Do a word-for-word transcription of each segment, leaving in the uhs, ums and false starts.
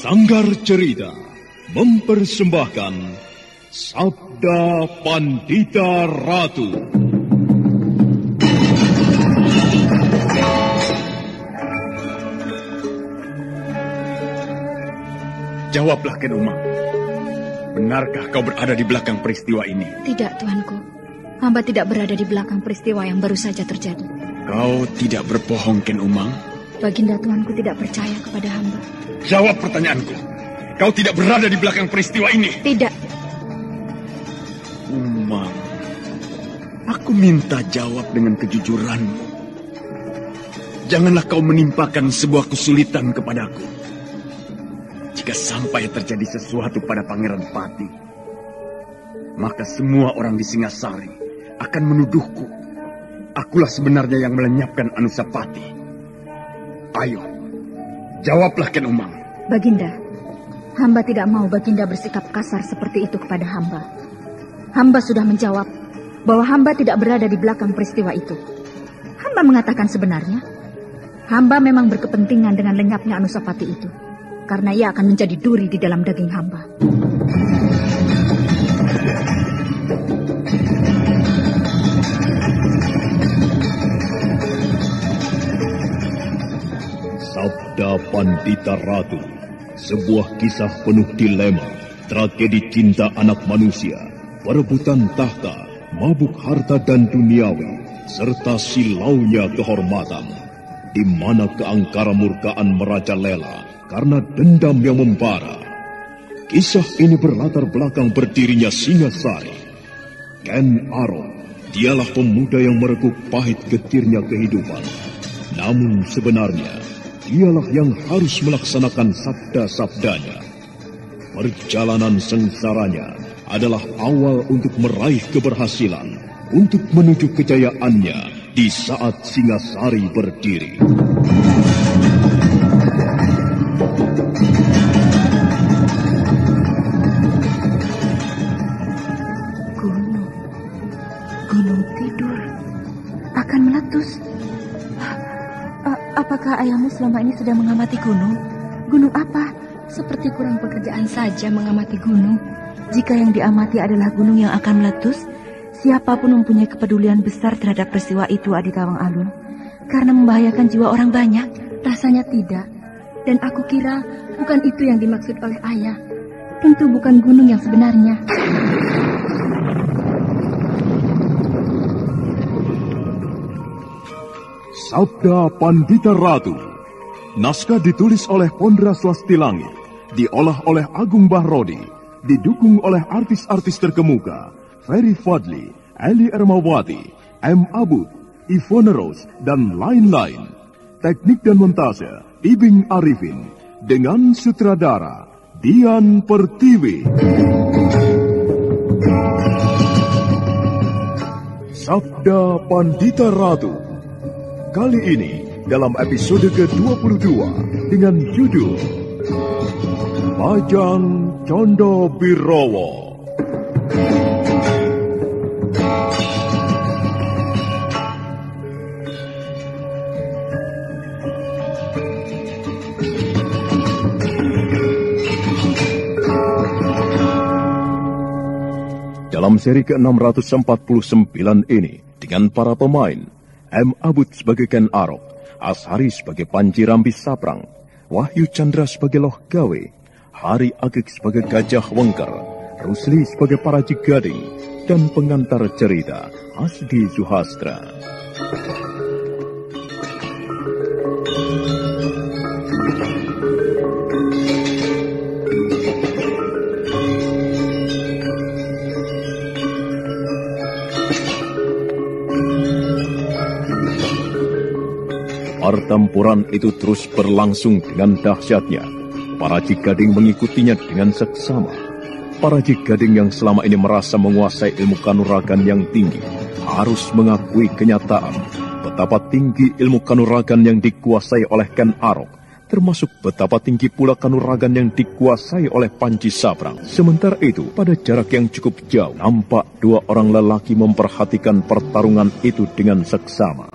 Sanggar Cerita mempersembahkan Sabda Pandita Ratu. Jawablah, Ken Umang. Benarkah kau berada di belakang peristiwa ini? Tidak, Tuanku. Hamba tidak berada di belakang peristiwa yang baru saja terjadi. Kau tidak berbohong, Ken Umang? Baginda Tuanku tidak percaya kepada hamba. Jawab pertanyaanku. Kau tidak berada di belakang peristiwa ini? Tidak. Umang, aku minta jawab dengan kejujuranmu. Janganlah kau menimpakan sebuah kesulitan kepadaku. Jika sampai terjadi sesuatu pada Pangeran Pati, maka semua orang di Singasari akan menuduhku. Akulah sebenarnya yang melenyapkan Anusapati. Ayo, jawablah, Ken Umang. Baginda, hamba tidak mau Baginda bersikap kasar seperti itu kepada hamba. Hamba sudah menjawab bahwa hamba tidak berada di belakang peristiwa itu. Hamba mengatakan sebenarnya, hamba memang berkepentingan dengan lenyapnya Anusapati itu, karena ia akan menjadi duri di dalam daging hamba. Sabda Pandita Ratu, sebuah kisah penuh dilema, tragedi cinta anak manusia, perebutan tahta, mabuk harta dan duniawi, serta silaunya kehormatan, di mana keangkara murkaan merajalela karena dendam yang membara. Kisah ini berlatar belakang berdirinya Singasari. Ken Arok, dialah pemuda yang merekuk pahit getirnya kehidupan. Namun sebenarnya, dialah yang harus melaksanakan sabda-sabdanya. Perjalanan sengsaranya adalah awal untuk meraih keberhasilan, untuk menuju kejayaannya di saat Singasari berdiri. Gunung, gunung tidur, akan meletus. Apakah ayahmu selama ini sedang mengamati gunung? Gunung apa? Seperti kurang pekerjaan saja mengamati gunung. Jika yang diamati adalah gunung yang akan meletus, siapapun mempunyai kepedulian besar terhadap peristiwa itu, Adi Kawang Alun, karena membahayakan jiwa orang banyak. Rasanya tidak. Dan aku kira bukan itu yang dimaksud oleh ayah. Tentu bukan gunung yang sebenarnya. Sabda Pandita Ratu. Naskah ditulis oleh Pondra Swastilangit, diolah oleh Agung Bahrodi, didukung oleh artis-artis terkemuka Ferry Fadli, Eli Ermawati, M. Abud, Ivone Rose, dan lain-lain. Teknik dan montase Ibing Arifin, dengan sutradara Dian Pertiwi. Sabda Pandita Ratu. Kali ini dalam episode ke dua puluh dua dengan judul Bajang Condo Birowo. Dalam seri ke enam ratus empat puluh sembilan ini, dengan para pemain M. Abud sebagai Ken Arok, Ashari sebagai Panji Rambis Saprang, Wahyu Chandra sebagai Loh Gawe, Hari Agik sebagai Gajah Wengker, Rusli sebagai Paraji Gading, dan pengantar cerita Asdi Zuhastra. Pertempuran itu terus berlangsung dengan dahsyatnya. Paraji Gading mengikutinya dengan seksama. Paraji Gading yang selama ini merasa menguasai ilmu kanuragan yang tinggi harus mengakui kenyataan betapa tinggi ilmu kanuragan yang dikuasai oleh Ken Arok, termasuk betapa tinggi pula kanuragan yang dikuasai oleh Panji Saprang. Sementara itu, pada jarak yang cukup jauh, nampak dua orang lelaki memperhatikan pertarungan itu dengan seksama.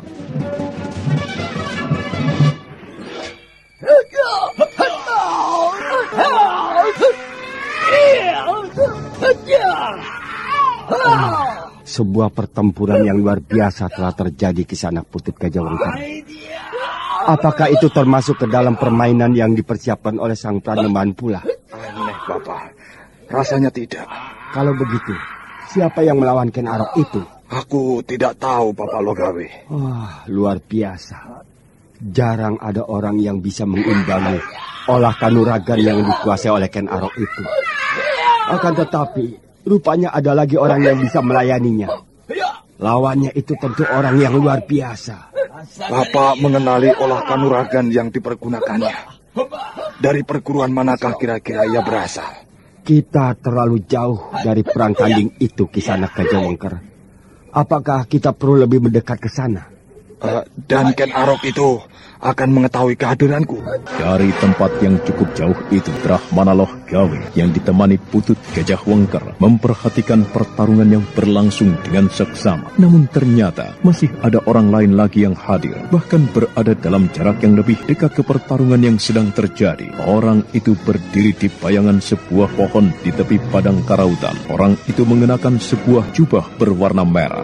sebuah pertempuran yang luar biasa telah terjadi Kisanak Putut Gajah Wengker. Apakah itu termasuk ke dalam permainan yang dipersiapkan oleh sang Pranembahan pula? Aneh, Bapak. Rasanya tidak. Kalau begitu, siapa yang melawan Ken Arok itu? Aku tidak tahu, Bapak Logawe. Wah, luar biasa. Jarang ada orang yang bisa mengimbangi olah kanuragan yang dikuasai oleh Ken Arok itu. Akan tetapi, rupanya ada lagi orang yang bisa melayaninya. Lawannya itu tentu orang yang luar biasa. Bapak mengenali olah kanuragan yang dipergunakannya. Dari perguruan manakah kira-kira ia berasal? Kita terlalu jauh dari perang tanding itu, Kisanak Gajah Wengker. Apakah kita perlu lebih mendekat ke sana? Uh, dan Ken Arok itu akan mengetahui kehadiranku. Dari tempat yang cukup jauh itu, Brahmana Loh Gawe yang ditemani Putut Gajah Wengker memperhatikan pertarungan yang berlangsung dengan seksama. Namun ternyata masih ada orang lain lagi yang hadir, bahkan berada dalam jarak yang lebih dekat ke pertarungan yang sedang terjadi. Orang itu berdiri di bayangan sebuah pohon di tepi padang karautan. Orang itu mengenakan sebuah jubah berwarna merah.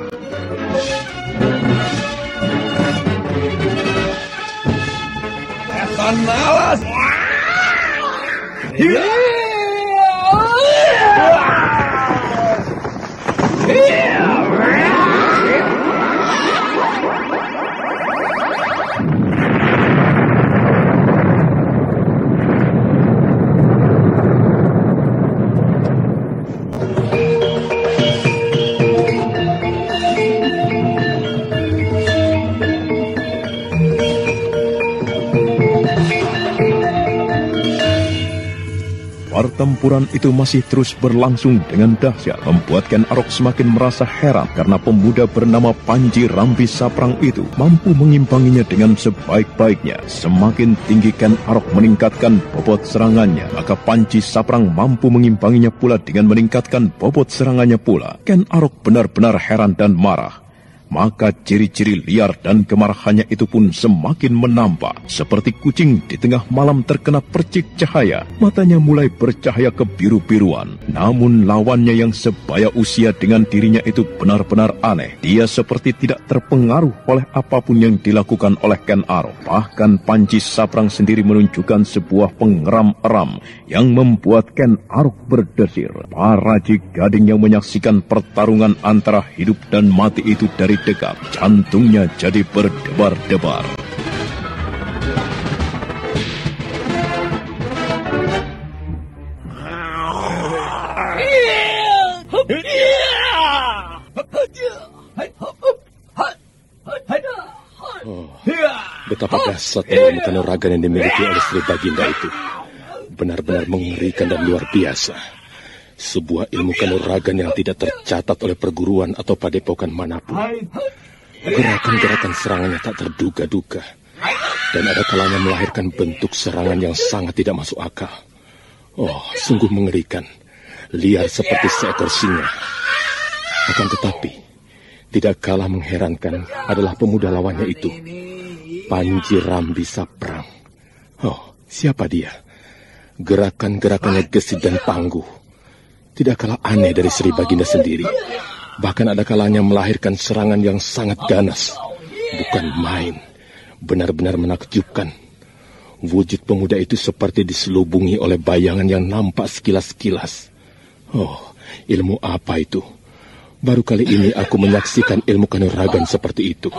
Malas. Pertempuran itu masih terus berlangsung dengan dahsyat, membuat Ken Arok semakin merasa heran karena pemuda bernama Panji Rambi Saprang itu mampu mengimbanginya dengan sebaik-baiknya. Semakin tinggi Ken Arok meningkatkan bobot serangannya, maka Panji Saprang mampu mengimbanginya pula dengan meningkatkan bobot serangannya pula. Ken Arok benar-benar heran dan marah. Maka ciri-ciri liar dan kemarahannya itu pun semakin menampak. Seperti kucing di tengah malam terkena percik cahaya, matanya mulai bercahaya kebiru-biruan. Namun lawannya yang sebaya usia dengan dirinya itu benar-benar aneh. Dia seperti tidak terpengaruh oleh apapun yang dilakukan oleh Ken Arok. Bahkan Panji Saprang sendiri menunjukkan sebuah pengeram-eram yang membuat Ken Arok berdesir. Para Jigading yang menyaksikan pertarungan antara hidup dan mati itu dari dekat, jantungnya jadi berdebar-debar. Oh, betapa dahsyatnya ilmu kanuragan yang dimiliki oleh Sri Baginda itu. Benar-benar mengerikan dan luar biasa. Sebuah ilmu kanuragan yang tidak tercatat oleh perguruan atau padepokan manapun. Gerakan-gerakan serangannya tak terduga-duga. Dan ada kalanya melahirkan bentuk serangan yang sangat tidak masuk akal. Oh, sungguh mengerikan. Liar seperti seekor singa. Akan tetapi, tidak kalah mengherankan adalah pemuda lawannya itu. Panji Rambi Saprang. Oh, siapa dia? Gerakan-gerakannya gesit dan tangguh. Tidak kalah aneh dari Sri Baginda sendiri. Bahkan ada kalanya melahirkan serangan yang sangat ganas. Bukan main. Benar-benar menakjubkan. Wujud pemuda itu seperti diselubungi oleh bayangan yang nampak sekilas-kilas. Oh, ilmu apa itu? Baru kali ini aku menyaksikan ilmu kanuragan seperti itu.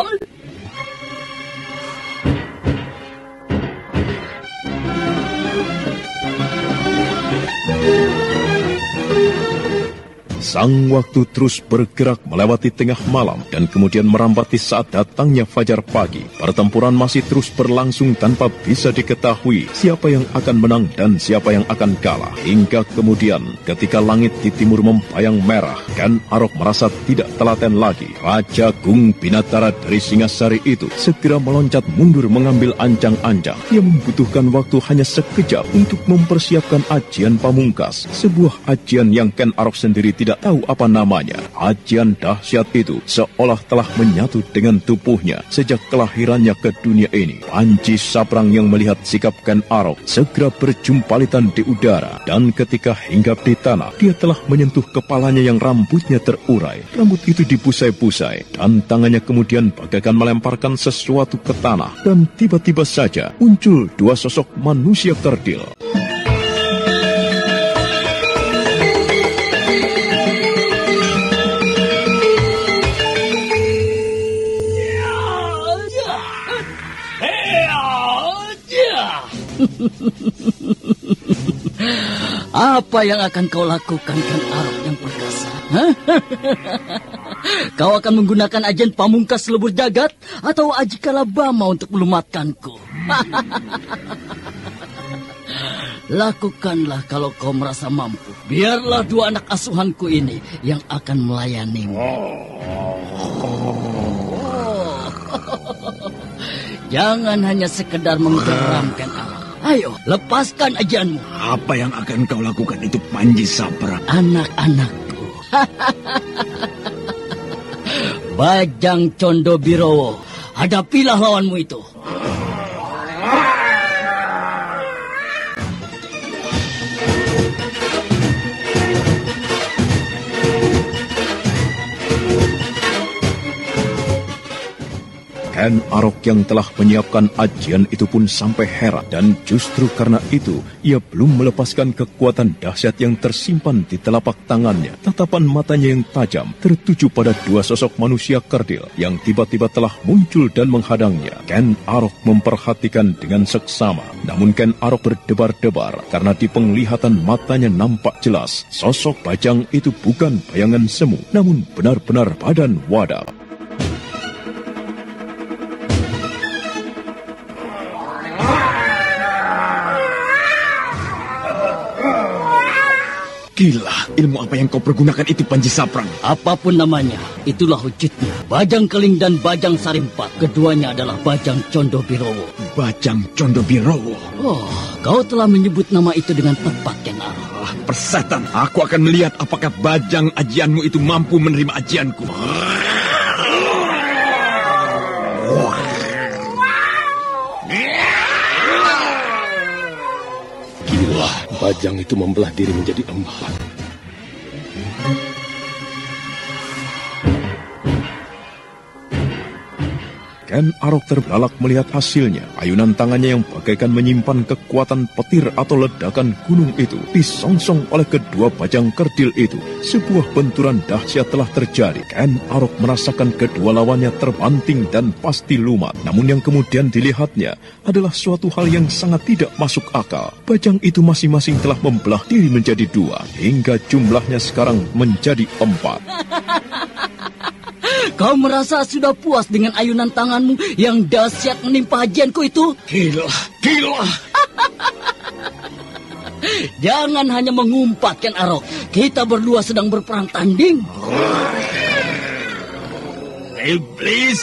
Sang waktu terus bergerak melewati tengah malam dan kemudian merambati saat datangnya fajar pagi. Pertempuran masih terus berlangsung tanpa bisa diketahui siapa yang akan menang dan siapa yang akan kalah. Hingga kemudian ketika langit di timur membayang merah, Ken Arok merasa tidak telaten lagi. Raja Gung Binatara dari Singasari itu segera meloncat mundur mengambil ancang-ancang. Ia membutuhkan waktu hanya sekejap untuk mempersiapkan ajian pamungkas. Sebuah ajian yang Ken Arok sendiri tidak tidak tahu apa namanya. Ajian dahsyat itu seolah telah menyatu dengan tubuhnya sejak kelahirannya ke dunia ini. Panji Saprang yang melihat sikap Ken Arok segera berjumpalitan di udara, dan ketika hinggap di tanah, dia telah menyentuh kepalanya yang rambutnya terurai. Rambut itu dibusai-busai, dan tangannya kemudian bagaikan melemparkan sesuatu ke tanah, dan tiba-tiba saja muncul dua sosok manusia kerdil. Apa yang akan kau lakukan, Ken Arok yang perkasa? Hah? Kau akan menggunakan ajian pamungkas lebur jagat atau aji kalabama untuk melumatkanku? Lakukanlah kalau kau merasa mampu. Biarlah dua anak asuhanku ini yang akan melayanimu. Oh. Jangan hanya sekedar menggeram, Ken Arok. Ayo, lepaskan ajianmu. Apa yang akan kau lakukan itu, Panji Saprang? Anak-anakku. Bajang Condo Birowo, hadapilah lawanmu itu. Ken Arok yang telah menyiapkan ajian itu pun sampai heran, dan justru karena itu ia belum melepaskan kekuatan dahsyat yang tersimpan di telapak tangannya. Tatapan matanya yang tajam tertuju pada dua sosok manusia kerdil yang tiba-tiba telah muncul dan menghadangnya. Ken Arok memperhatikan dengan seksama, namun Ken Arok berdebar-debar karena di penglihatan matanya nampak jelas sosok bajang itu bukan bayangan semu, namun benar-benar badan wadah. Gila, ilmu apa yang kau pergunakan itu, Panji Saprang? Apapun namanya, itulah wujudnya. Bajang Keling dan Bajang Sarimpat, keduanya adalah Bajang Condo Birowo. Bajang Condo Birowo? Oh, kau telah menyebut nama itu dengan tepat, Ken Arok. Ah, persetan, aku akan melihat apakah bajang ajianmu itu mampu menerima ajianku. Bajang itu membelah diri menjadi empat. Ken Arok terbelalak melihat hasilnya. Ayunan tangannya yang bagaikan menyimpan kekuatan petir atau ledakan gunung itu disongsong oleh kedua bajang kerdil itu. Sebuah benturan dahsyat telah terjadi. Ken Arok merasakan kedua lawannya terbanting dan pasti lumat. Namun yang kemudian dilihatnya adalah suatu hal yang sangat tidak masuk akal. Bajang itu masing-masing telah membelah diri menjadi dua, hingga jumlahnya sekarang menjadi empat. Kau merasa sudah puas dengan ayunan tanganmu yang dahsyat menimpa ajianku itu? Gila, gila. Jangan hanya mengumpat, Ken Arok. Kita berdua sedang berperang tanding. Iblis.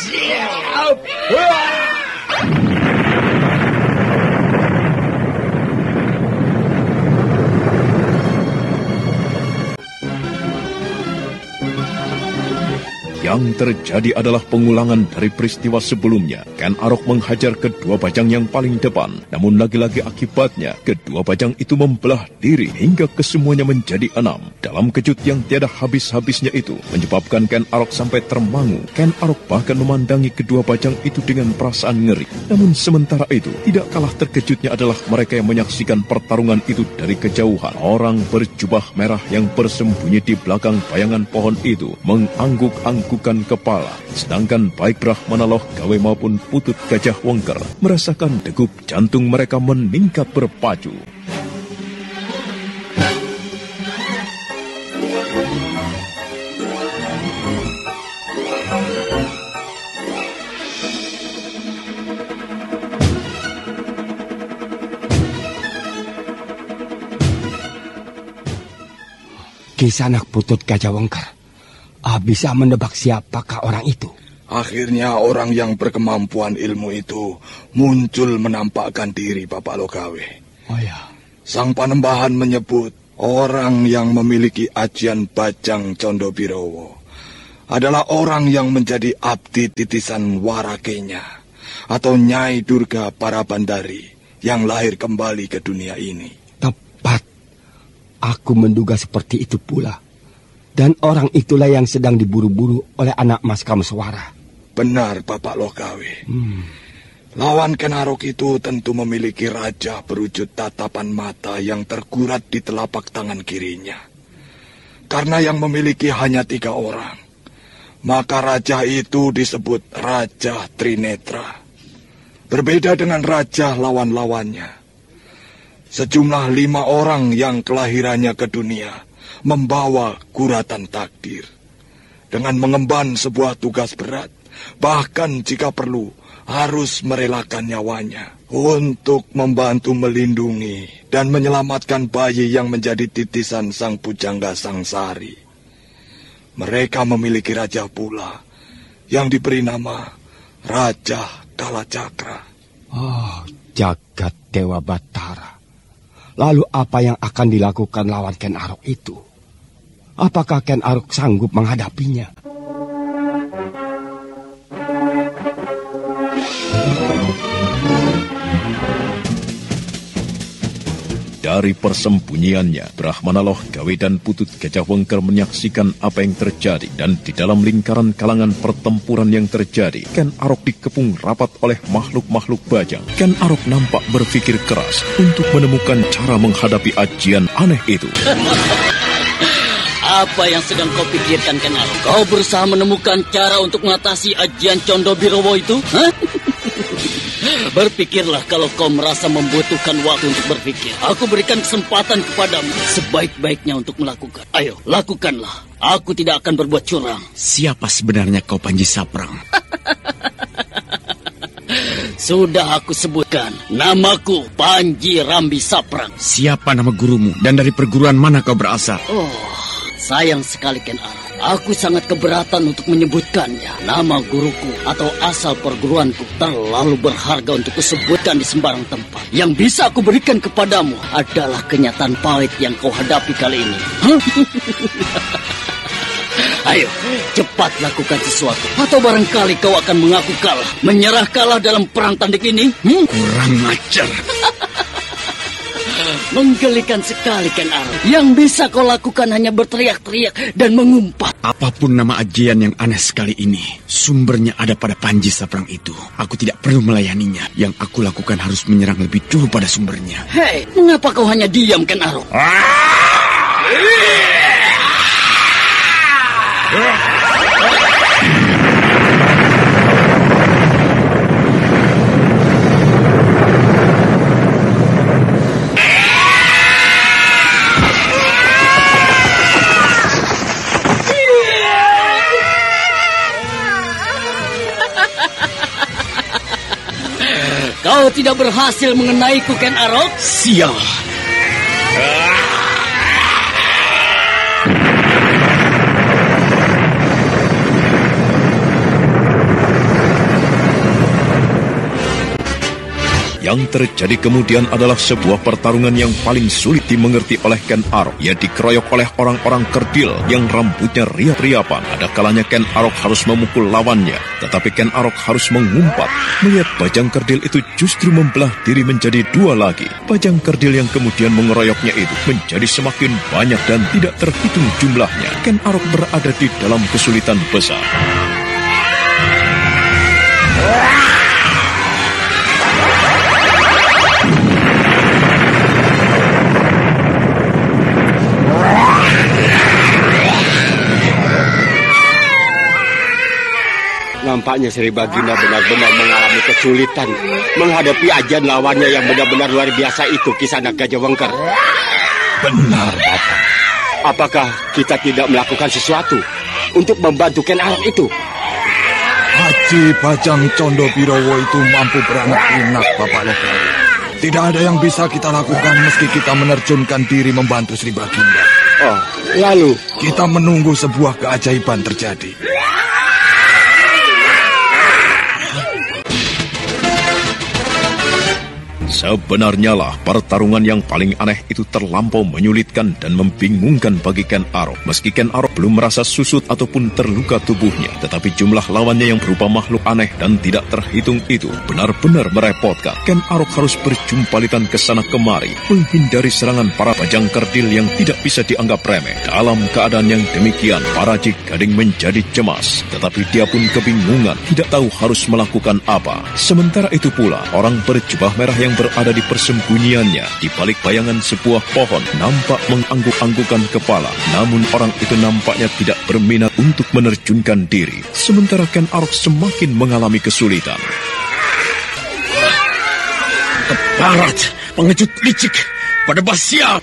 Yang terjadi adalah pengulangan dari peristiwa sebelumnya. Ken Arok menghajar kedua bajang yang paling depan. Namun lagi-lagi akibatnya, kedua bajang itu membelah diri hingga kesemuanya menjadi enam. Dalam kejut yang tiada habis-habisnya itu, menyebabkan Ken Arok sampai termangu. Ken Arok bahkan memandangi kedua bajang itu dengan perasaan ngeri. Namun sementara itu, tidak kalah terkejutnya adalah mereka yang menyaksikan pertarungan itu dari kejauhan. Orang berjubah merah yang bersembunyi di belakang bayangan pohon itu mengangguk-angguk kepala, sedangkan baik Brahmana Loh Gawe maupun Putut Gajah Wengker merasakan degup jantung mereka meningkat berpacu. Kisanak Putut Gajah Wengker, Ah, bisa menebak siapakah orang itu? Akhirnya orang yang berkemampuan ilmu itu muncul menampakkan diri, Bapak Logawe. Oh ya. Sang Panembahan menyebut Orang yang memiliki ajian Bajang Condo Birowo adalah orang yang menjadi abdi titisan Warakenya atau Nyai Durga Parabandari yang lahir kembali ke dunia ini. Tepat. Aku menduga seperti itu pula. Dan orang itulah yang sedang diburu-buru oleh anak Mas Kameswara. Benar, Bapak Lokawe. Hmm. Lawan Ken Arok itu tentu memiliki raja berwujud tatapan mata yang tergurat di telapak tangan kirinya. Karena yang memiliki hanya tiga orang, maka raja itu disebut Raja Trinetra. Berbeda dengan raja lawan-lawannya. Sejumlah lima orang yang kelahirannya ke dunia membawa guratan takdir. Dengan mengemban sebuah tugas berat, bahkan jika perlu, harus merelakan nyawanya untuk membantu melindungi dan menyelamatkan bayi yang menjadi titisan sang pujangga Sangsari. Mereka memiliki raja pula yang diberi nama Raja Kalacakra. Oh, jagat Dewa Batara. Lalu apa yang akan dilakukan lawan Ken Arok itu? Apakah Ken Arok sanggup menghadapinya? Dari persembunyiannya, Brahmana Loh Gawe dan Putut Gajah Wengker menyaksikan apa yang terjadi, dan di dalam lingkaran kalangan pertempuran yang terjadi, Ken Arok dikepung rapat oleh makhluk-makhluk bajang. Ken Arok nampak berpikir keras untuk menemukan cara menghadapi ajian aneh itu. Apa yang sedang kau pikirkan, Ken Arok? Kau berusaha menemukan cara untuk mengatasi ajian Condo Birowo itu? Hah? Berpikirlah kalau kau merasa membutuhkan waktu untuk berpikir. Aku berikan kesempatan kepadamu sebaik-baiknya untuk melakukan. Ayo, lakukanlah. Aku tidak akan berbuat curang. Siapa sebenarnya kau, Panji Saprang? Sudah aku sebutkan. Namaku Panji Rambi Saprang. Siapa nama gurumu dan dari perguruan mana kau berasal? Oh, sayang sekali, Ken Arok. Aku sangat keberatan untuk menyebutkannya. Nama guruku atau asal perguruanku terlalu berharga untuk kusebutkan di sembarang tempat. Yang bisa aku berikan kepadamu adalah kenyataan pahit yang kau hadapi kali ini. Ayo, cepat lakukan sesuatu. Atau barangkali kau akan mengaku kalah. Menyerah kalah dalam perang tanding ini. Hmm? Kurang ajar. Menggelikan sekali, Ken Arok. Yang bisa kau lakukan hanya berteriak-teriak dan mengumpat. Apapun nama ajian yang aneh sekali ini, sumbernya ada pada Panji Saprang itu. Aku tidak perlu melayaninya. Yang aku lakukan harus menyerang lebih dulu pada sumbernya. Hei, mengapa kau hanya diam, Ken Arok? Kau tidak berhasil mengenaiku, Ken Arok? Sial. Yang terjadi kemudian adalah sebuah pertarungan yang paling sulit dimengerti oleh Ken Arok. Ia dikeroyok oleh orang-orang kerdil yang rambutnya riap-riapan. Ada kalanya Ken Arok harus memukul lawannya, tetapi Ken Arok harus mengumpat. Melihat bajang kerdil itu justru membelah diri menjadi dua lagi. Bajang kerdil yang kemudian mengeroyoknya itu menjadi semakin banyak dan tidak terhitung jumlahnya. Ken Arok berada di dalam kesulitan besar. Nampaknya Sri Baginda benar-benar mengalami kesulitan menghadapi ajian lawannya yang benar-benar luar biasa itu, Kisanak Gajah Wengker. Benar, Bapak. Apakah kita tidak melakukan sesuatu untuk membantu Ken Arok itu? Haji Bajang Condo Birowo itu mampu beranak pinak, Bapak Lokawe. Tidak ada yang bisa kita lakukan meski kita menerjunkan diri membantu Sri Baginda. Oh, lalu kita menunggu sebuah keajaiban terjadi. Sebenarnya lah pertarungan yang paling aneh itu terlampau menyulitkan dan membingungkan bagi Ken Arok. Meski Ken Arok belum merasa susut ataupun terluka tubuhnya, tetapi jumlah lawannya yang berupa makhluk aneh dan tidak terhitung itu benar-benar merepotkan. Ken Arok harus berjumpalitan ke sana kemari, menghindari serangan para bajang kerdil yang tidak bisa dianggap remeh. Dalam keadaan yang demikian, para Ji Gading menjadi cemas, tetapi dia pun kebingungan, tidak tahu harus melakukan apa. Sementara itu pula, orang berjubah merah yang berada di persembunyiannya di balik bayangan sebuah pohon nampak mengangguk-anggukan kepala, namun orang itu nampaknya tidak berminat untuk menerjunkan diri. Sementara Ken Arok semakin mengalami kesulitan. Keparat, pengecut licik, pada basial.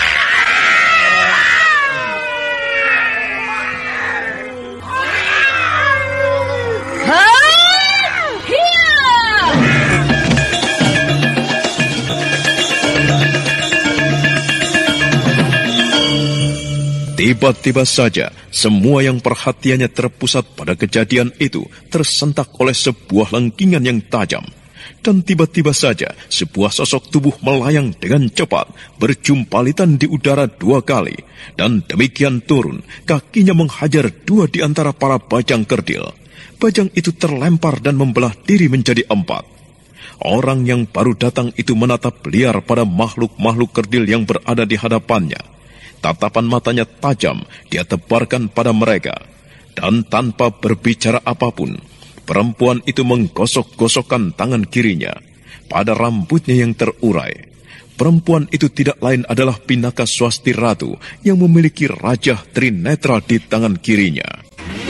Tiba-tiba saja, semua yang perhatiannya terpusat pada kejadian itu tersentak oleh sebuah lengkingan yang tajam. Dan tiba-tiba saja, sebuah sosok tubuh melayang dengan cepat, berjumpalitan di udara dua kali. Dan demikian turun, kakinya menghajar dua di antara para bajang kerdil. Bajang itu terlempar dan membelah diri menjadi empat. Orang yang baru datang itu menatap liar pada makhluk-makhluk kerdil yang berada di hadapannya. Tatapan matanya tajam, dia tebarkan pada mereka. Dan tanpa berbicara apapun, perempuan itu menggosok-gosokkan tangan kirinya pada rambutnya yang terurai. Perempuan itu tidak lain adalah Pinaka Swasti Ratu yang memiliki Raja Trinetra di tangan kirinya.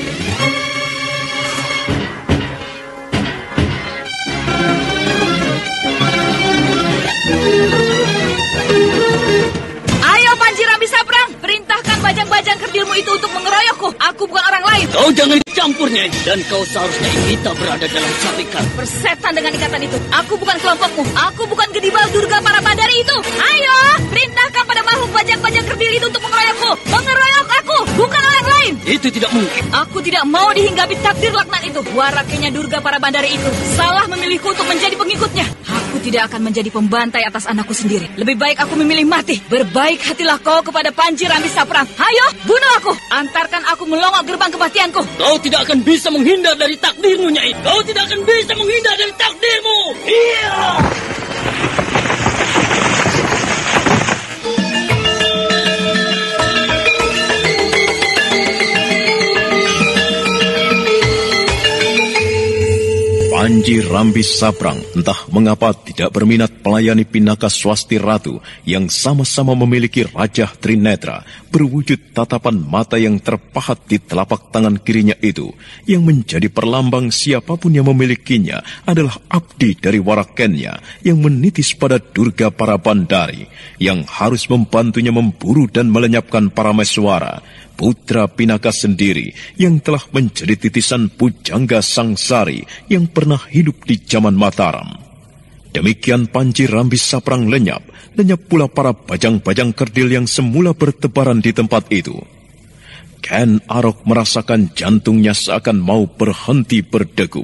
Bajang-bajang kerdilmu itu untuk mengeroyokku. Aku bukan orang lain. Kau jangan campur, Nyai. Dan kau seharusnya kita berada dalam satu ikatan. Bersetan dengan ikatan itu. Aku bukan kelompokmu. Aku bukan Gedibal Durga para Badari itu. Ayo, perintahkan pada makhluk bajang-bajang kerdil itu untuk mengeroyokku. Mengeroyok aku, bukan orang lain. Itu tidak mungkin. Aku tidak mau dihinggapi takdir laknat itu. Warakenya Durga para Badari itu salah memilihku untuk menjadi pengikutnya. Aku tidak akan menjadi pembantai atas anakku sendiri. Lebih baik aku memilih mati. Berbaik hatilah kau kepada Panji Rambisaprang. Ayo, bunuh aku. Antarkan aku melongok gerbang kematianku. Kau tidak akan bisa menghindar dari takdirmu, Nyai. Kau tidak akan bisa menghindar dari takdirmu. Iya. Panji Rambisaprang entah mengapa tidak berminat melayani Pinaka Swasti Ratu yang sama-sama memiliki Raja Trinetra berwujud tatapan mata yang terpahat di telapak tangan kirinya itu, yang menjadi perlambang siapapun yang memilikinya adalah abdi dari warakennya yang menitis pada Durga para Bandari yang harus membantunya memburu dan melenyapkan para Meswara, putra Pinaka sendiri yang telah menjadi titisan Pujangga Sangsari yang pernah hidup di zaman Mataram. Demikian Panji Rambisaprang lenyap, lenyap pula para bajang-bajang kerdil yang semula bertebaran di tempat itu. Ken Arok merasakan jantungnya seakan mau berhenti berdegup.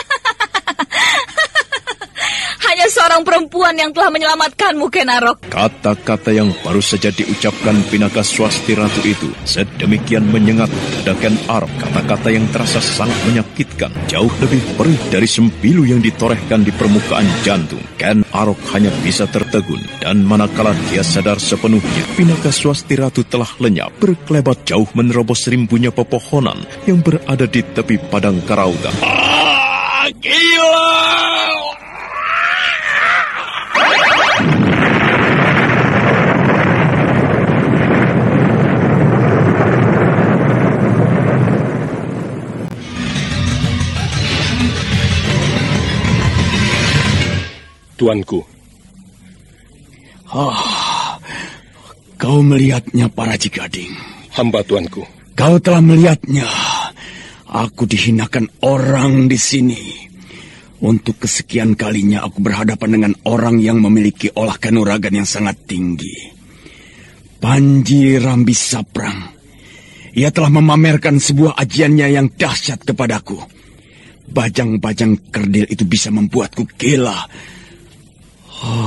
Hanya seorang perempuan yang telah menyelamatkanmu, Ken Arok. Kata-kata yang baru saja diucapkan Pinaka Swasti Ratu itu sedemikian menyengat dada Ken Arok. Kata-kata yang terasa sangat menyakitkan, jauh lebih perih dari sempilu yang ditorehkan di permukaan jantung. Ken Arok hanya bisa tertegun, dan manakala dia sadar sepenuhnya Pinaka Swasti Ratu telah lenyap, berkelebat jauh menerobos rimbunya pepohonan yang berada di tepi padang karautan. Ah, gila! Tuanku. Ah, kau melihatnya, para Ji Gading. Hamba tuanku. Kau telah melihatnya. Aku dihinakan orang di sini. Untuk kesekian kalinya aku berhadapan dengan orang yang memiliki olah kanuragan yang sangat tinggi. Panji Rambisaprang. Ia telah memamerkan sebuah ajiannya yang dahsyat kepadaku. Bajang-bajang kerdil itu bisa membuatku gila. Oh,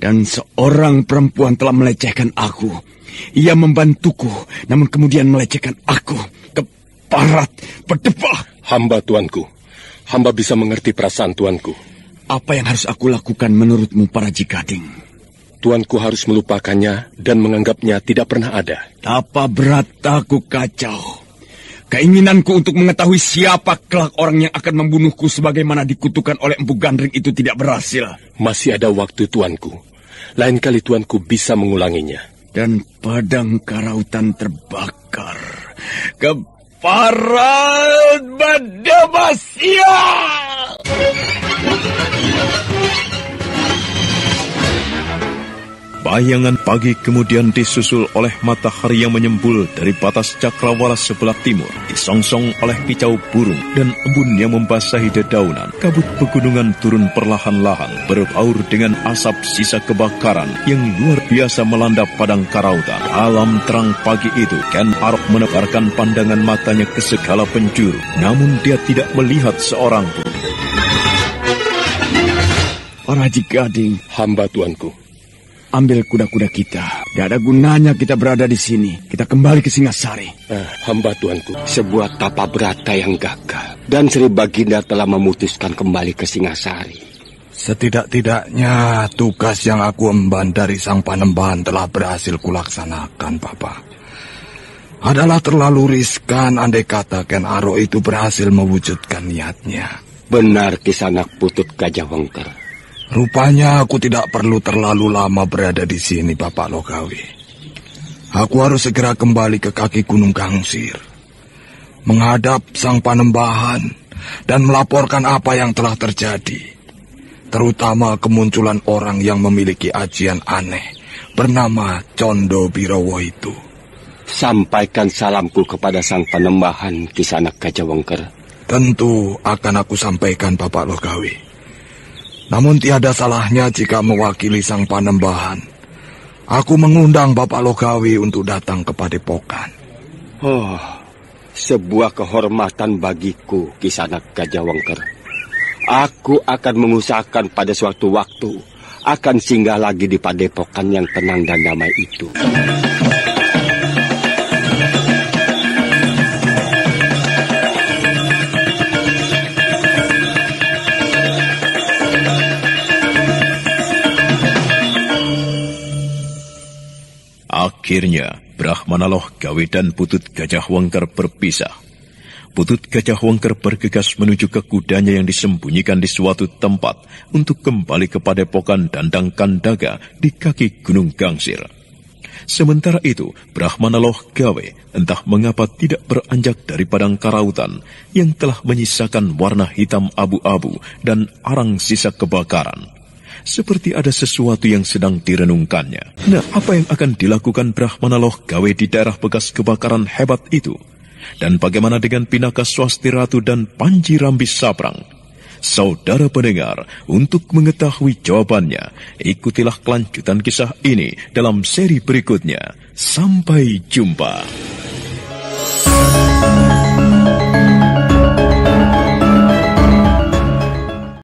Dan seorang perempuan telah melecehkan aku. Ia membantuku, namun kemudian melecehkan aku. Keparat, berdebah. Hamba tuanku, hamba bisa mengerti perasaan tuanku. Apa yang harus aku lakukan menurutmu, Paraji Gading? Tuanku harus melupakannya dan menganggapnya tidak pernah ada. Apa berat aku kacau. Keinginanku untuk mengetahui siapa kelak orang yang akan membunuhku sebagaimana dikutukan oleh Empu Gandring itu tidak berhasil. Masih ada waktu tuanku. Lain kali tuanku bisa mengulanginya. Dan padang karautan terbakar. Keparat Badamasia! Bayangan pagi kemudian disusul oleh matahari yang menyembul dari batas cakrawala sebelah timur, disongsong oleh kicau burung dan embun yang membasahi dedaunan. Kabut pegunungan turun perlahan-lahan, berbaur dengan asap sisa kebakaran yang luar biasa melanda padang karautan. Dalam terang pagi itu, Ken Arok menebarkan pandangan matanya ke segala penjuru, namun dia tidak melihat seorang pun. Paraji Gading, hamba tuanku. Ambil kuda-kuda kita. Tidak ada gunanya kita berada di sini. Kita kembali ke Singasari. Eh, hamba tuanku. Sebuah tapa berata yang gagal. Dan Sri Baginda telah memutuskan kembali ke Singasari. Setidak-tidaknya tugas yang aku emban dari Sang Panembahan telah berhasil kulaksanakan, Papa. Adalah terlalu riskan andai kata Ken Arok itu berhasil mewujudkan niatnya. Benar, Kisanak Putut Gajah Wengker. Rupanya aku tidak perlu terlalu lama berada di sini, Bapak Lokawi. Aku harus segera kembali ke kaki Gunung Gangsir, menghadap Sang Panembahan dan melaporkan apa yang telah terjadi, terutama kemunculan orang yang memiliki ajian aneh bernama Condo Birowo itu. Sampaikan salamku kepada Sang Panembahan, Kisanak Gajah Wengker. Tentu akan aku sampaikan, Bapak Lokawi. Namun tiada salahnya jika mewakili Sang Panembahan. Aku mengundang Bapak Lokawi untuk datang ke Padepokan. Oh, sebuah kehormatan bagiku, Kisanak Gajah Wengker. Aku akan mengusahakan pada suatu waktu akan singgah lagi di Padepokan yang tenang dan damai itu. Akhirnya, Brahmana Loh Gawe dan Putut Gajah Wengker berpisah. Putut Gajah Wengker bergegas menuju ke kudanya yang disembunyikan di suatu tempat untuk kembali ke Padepokan Dandang Kandaga di kaki Gunung Gangsir. Sementara itu, Brahmana Loh Gawe entah mengapa tidak beranjak dari padang karautan yang telah menyisakan warna hitam abu-abu dan arang sisa kebakaran. Seperti ada sesuatu yang sedang direnungkannya. Nah, apa yang akan dilakukan Brahmana Loh Gawe di daerah bekas kebakaran hebat itu? Dan bagaimana dengan Pinaka Swasti Ratu dan Panji Rambis Saprang? Saudara pendengar, untuk mengetahui jawabannya, ikutilah kelanjutan kisah ini dalam seri berikutnya. Sampai jumpa.